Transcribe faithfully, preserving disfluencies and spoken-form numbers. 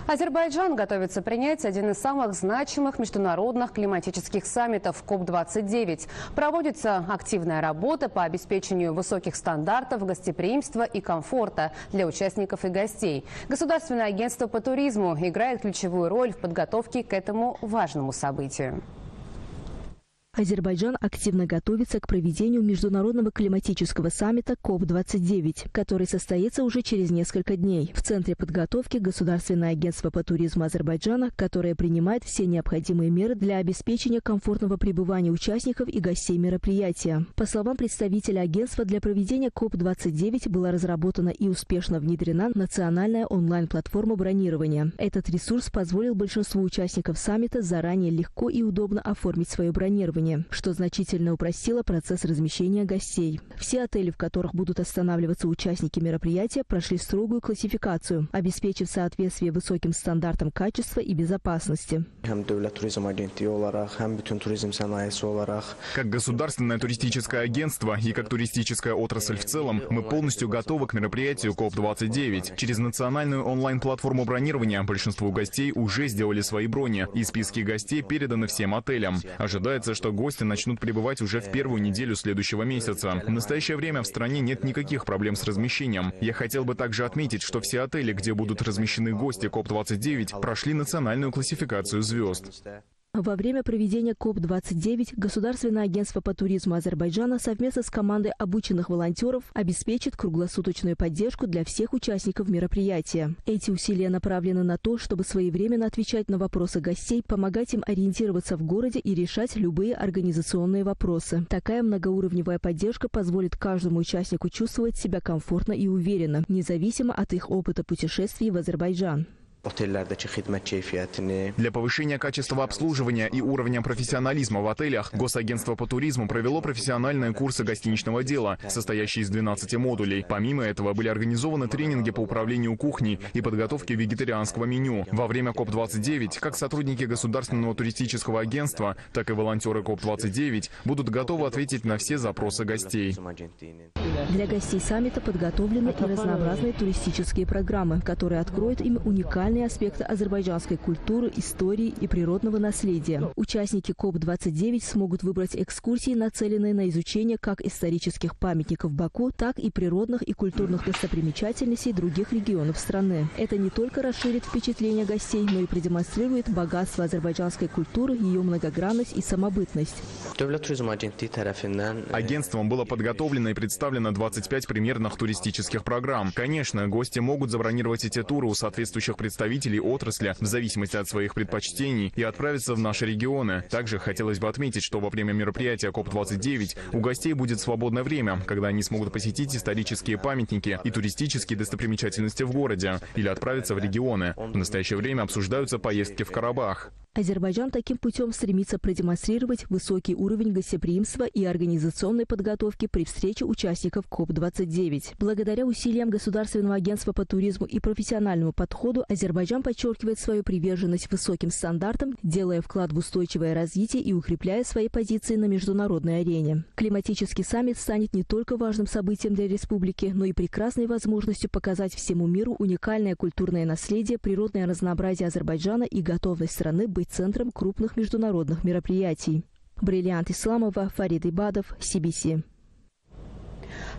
Азербайджан готовится принять один из самых значимых международных климатических саммитов коп двадцать девять. Проводится активная работа по обеспечению высоких стандартов гостеприимства и комфорта для участников и гостей. Государственное агентство по туризму играет ключевую роль в подготовке к этому важному событию. Азербайджан активно готовится к проведению международного климатического саммита коп двадцать девять, который состоится уже через несколько дней. В центре подготовки Государственное агентство по туризму Азербайджана, которое принимает все необходимые меры для обеспечения комфортного пребывания участников и гостей мероприятия. По словам представителя агентства, для проведения коп двадцать девять была разработана и успешно внедрена национальная онлайн-платформа бронирования. Этот ресурс позволил большинству участников саммита заранее легко и удобно оформить свое бронирование, что значительно упростило процесс размещения гостей. Все отели, в которых будут останавливаться участники мероприятия, прошли строгую классификацию, обеспечив соответствие высоким стандартам качества и безопасности. Как государственное туристическое агентство и как туристическая отрасль в целом, мы полностью готовы к мероприятию коп двадцать девять. Через национальную онлайн-платформу бронирования большинство гостей уже сделали свои брони, и списки гостей переданы всем отелям. Ожидается, что гости начнут прибывать уже в первую неделю следующего месяца. В настоящее время в стране нет никаких проблем с размещением. Я хотел бы также отметить, что все отели, где будут размещены гости коп двадцать девять, прошли национальную классификацию звезд. Во время проведения коп двадцать девять Государственное агентство по туризму Азербайджана совместно с командой обученных волонтеров обеспечит круглосуточную поддержку для всех участников мероприятия. Эти усилия направлены на то, чтобы своевременно отвечать на вопросы гостей, помогать им ориентироваться в городе и решать любые организационные вопросы. Такая многоуровневая поддержка позволит каждому участнику чувствовать себя комфортно и уверенно, независимо от их опыта путешествий в Азербайджан. Для повышения качества обслуживания и уровня профессионализма в отелях Госагентство по туризму провело профессиональные курсы гостиничного дела, состоящие из двенадцати модулей. Помимо этого были организованы тренинги по управлению кухней и подготовке вегетарианского меню. Во время коп двадцать девять как сотрудники Государственного туристического агентства, так и волонтеры коп двадцать девять будут готовы ответить на все запросы гостей. Для гостей саммита подготовлены и разнообразные туристические программы, которые откроют им уникальные аспекты азербайджанской культуры, истории и природного наследия. Участники коп двадцать девять смогут выбрать экскурсии, нацеленные на изучение как исторических памятников Баку, так и природных и культурных достопримечательностей других регионов страны. Это не только расширит впечатление гостей, но и продемонстрирует богатство азербайджанской культуры, ее многогранность и самобытность. Агентством было подготовлено и представлено двадцать пять примерных туристических программ. Конечно, гости могут забронировать эти туры у соответствующих представителей отрасли в зависимости от своих предпочтений и отправиться в наши регионы. Также хотелось бы отметить, что во время мероприятия коп двадцать девять у гостей будет свободное время, когда они смогут посетить исторические памятники и туристические достопримечательности в городе или отправиться в регионы. В настоящее время обсуждаются поездки в Карабах. Азербайджан таким путем стремится продемонстрировать высокий уровень гостеприимства и организационной подготовки при встрече участников коп двадцать девять. Благодаря усилиям Государственного агентства по туризму и профессиональному подходу Азербайджан подчеркивает свою приверженность высоким стандартам, делая вклад в устойчивое развитие и укрепляя свои позиции на международной арене. Климатический саммит станет не только важным событием для республики, но и прекрасной возможностью показать всему миру уникальное культурное наследие, природное разнообразие Азербайджана и готовность страны быть центром крупных международных мероприятий. Бриллиант Исламова, Фарид Ибадов, си би си.